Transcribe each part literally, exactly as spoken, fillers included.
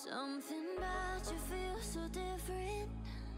Something about you feels so different.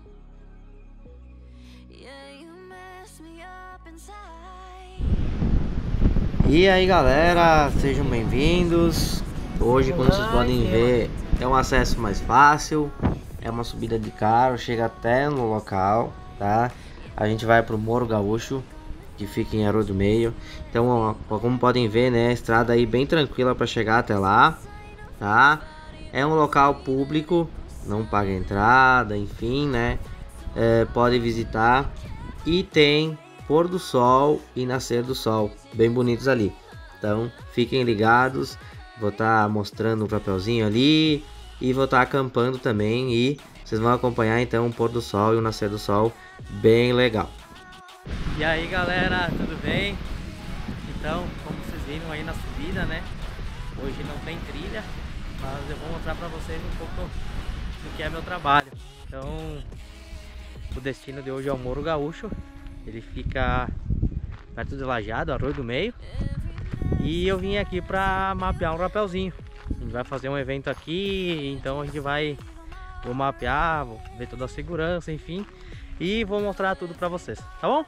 Yeah, you mess me up inside. E aí galera, sejam bem-vindos. Hoje, como vocês podem ver, é um acesso mais fácil. É uma subida de carro, chega até no local, tá? A gente vai pro Morro Gaúcho, que fica em Arroio do Meio. Então, ó, como podem ver, né, a estrada aí bem tranquila para chegar até lá, tá? É um local público, não paga entrada, enfim, né? É, pode visitar. E tem pôr do sol e nascer do sol, bem bonitos ali. Então, fiquem ligados. Vou estar mostrando um papelzinho ali e vou estar acampando também. E vocês vão acompanhar então o pôr do sol e o nascer do sol, bem legal. E aí galera, tudo bem? Então, como vocês viram aí na subida, né? Hoje não tem trilha, mas eu vou mostrar pra vocês um pouco do que é meu trabalho. Então, o destino de hoje é o Morro Gaúcho. Ele fica perto de Lajeado, Arroio do Meio. E eu vim aqui pra mapear um rapelzinho. A gente vai fazer um evento aqui, então a gente vai vou mapear, vou ver toda a segurança, enfim. E vou mostrar tudo pra vocês, tá bom?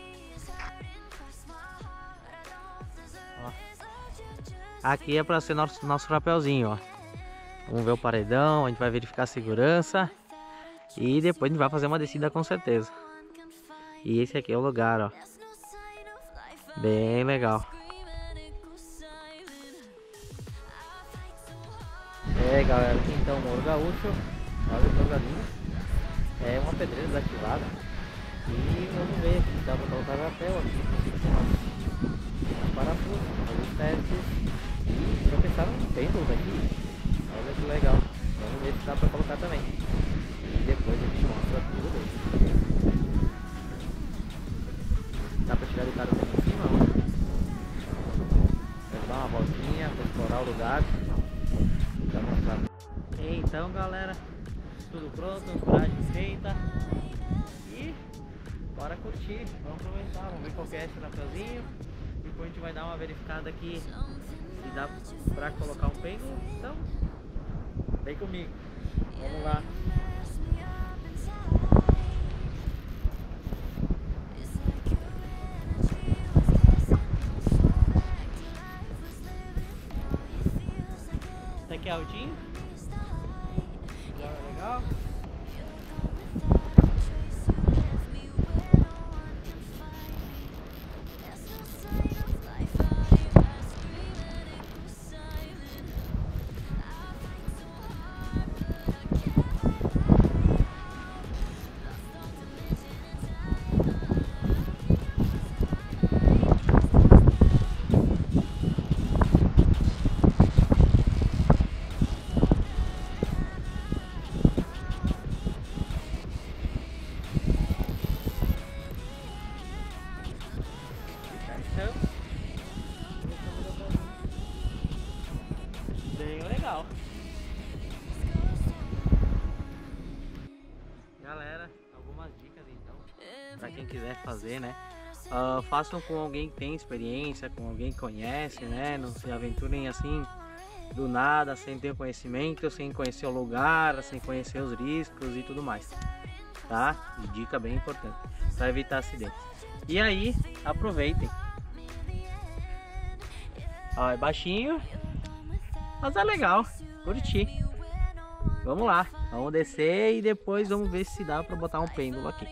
Ó. Aqui é pra ser nosso, nosso rapelzinho, ó. Vamos ver o paredão, a gente vai verificar a segurança. E depois a gente vai fazer uma descida com certeza. E esse aqui é o lugar, ó. Bem legal. É galera, aqui então Morro Gaúcho. Olha o galinho. É uma pedreira desativada. E vamos ver aqui, dá pra colocar rapel aqui. Parafuso, fazer os testes. E já pensaram no pêndulo daqui? Olha que legal. Vamos ver se dá pra colocar também. E depois a gente mostra tudo dele. Dá pra tirar de cara aqui em cima, ó. Vamos dar uma voltinha pra explorar o lugar. Pra mostrar. Então galera, tudo pronto, ancoragem feita. E bora curtir, vamos aproveitar, vamos ver qual que é esse rapelzinho. Depois a gente vai dar uma verificada aqui se dá pra colocar um pêndulo. Então, vem comigo, vamos lá. Esse aqui é altinho. Legal. Bem legal. Galera, algumas dicas então para quem quiser fazer, né? Uh, façam com alguém que tem experiência, com alguém que conhece, né? Não se aventurem assim do nada, sem ter conhecimento, sem conhecer o lugar, sem conhecer os riscos e tudo mais, tá? Dica bem importante para evitar acidentes. E aí, aproveitem. Ó, é baixinho, mas é legal, curti. Vamos lá, vamos descer e depois vamos ver se dá para botar um pêndulo aqui.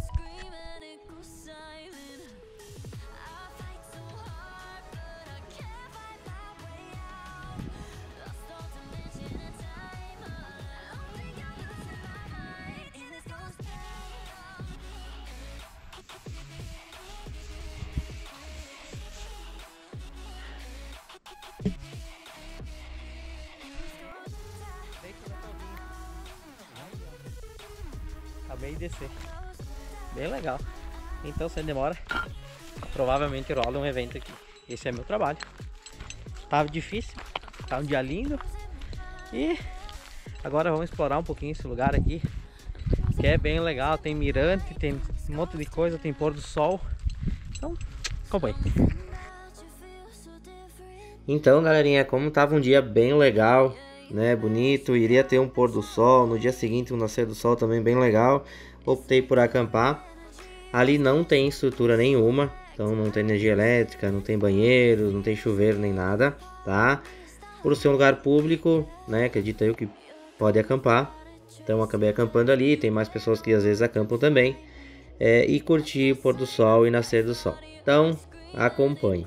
Acabei de descer. Bem legal. Então, sem demora, provavelmente rola um evento aqui. Esse é meu trabalho. Tava difícil, tá um dia lindo. E agora vamos explorar um pouquinho esse lugar aqui, que é bem legal. Tem mirante, tem um monte de coisa, tem pôr do sol. Então, acompanhe. Então galerinha, como tava um dia bem legal, né, bonito. Iria ter um pôr do sol, no dia seguinte um nascer do sol também bem legal. Optei por acampar. Ali não tem estrutura nenhuma, então não tem energia elétrica, não tem banheiro, não tem chuveiro nem nada, tá? Por ser um lugar público, né, acredito eu que pode acampar. Então acabei acampando ali, tem mais pessoas que às vezes acampam também. É, e curtir o pôr do sol e nascer do sol. Então, acompanhe.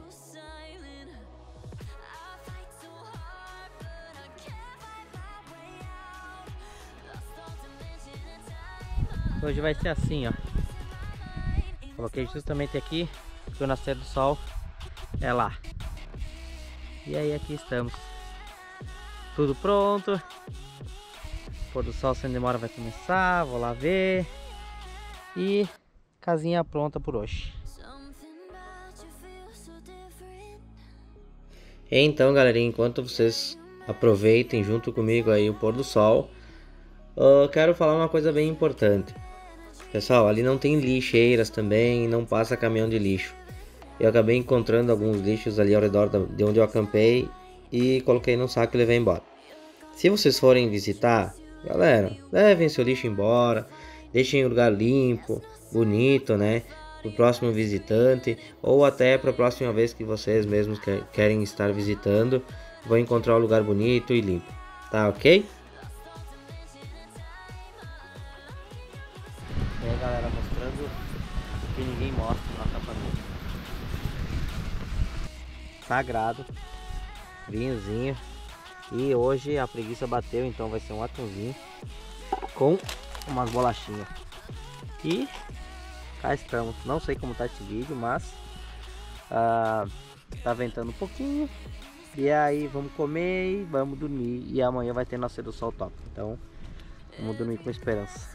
Hoje vai ser assim, ó. Coloquei justamente aqui, porque o nascer do sol é lá. E aí aqui estamos. Tudo pronto. O pôr do sol sem demora vai começar, vou lá ver. E casinha pronta por hoje. Então, galerinha, enquanto vocês aproveitem junto comigo aí o pôr do sol, eu quero falar uma coisa bem importante. Pessoal, ali não tem lixeiras também, não passa caminhão de lixo. Eu acabei encontrando alguns lixos ali ao redor de onde eu acampei e coloquei num saco e levei embora. Se vocês forem visitar, galera, levem seu lixo embora, deixem o lugar limpo, bonito, né? Para o próximo visitante ou até para a próxima vez que vocês mesmos querem estar visitando, vão encontrar um lugar bonito e limpo, tá ok? E aí, galera, mostrando o que ninguém mostra no acampamento. Sagrado, vinhozinho. E hoje a preguiça bateu, então vai ser um atumzinho com umas bolachinhas. E cá estamos. Não sei como tá esse vídeo, mas ah, tá ventando um pouquinho. E aí vamos comer e vamos dormir. E amanhã vai ter nascer do sol top. Então vamos dormir com esperança.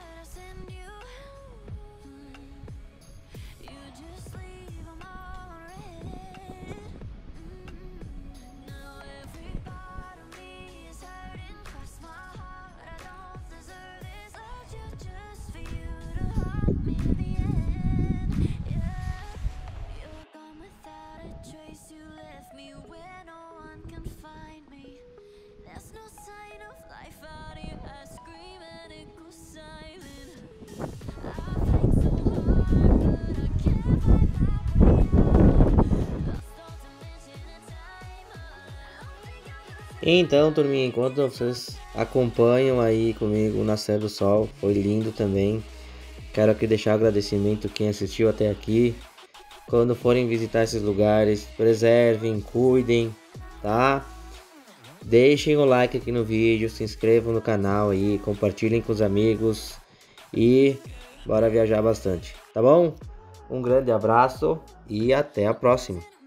Então, turminha, enquanto vocês acompanham aí comigo o nascer do sol, foi lindo também. Quero aqui deixar agradecimento quem assistiu até aqui. Quando forem visitar esses lugares, preservem, cuidem, tá? Deixem o like aqui no vídeo, se inscrevam no canal aí, compartilhem com os amigos e bora viajar bastante, tá bom? Um grande abraço e até a próxima.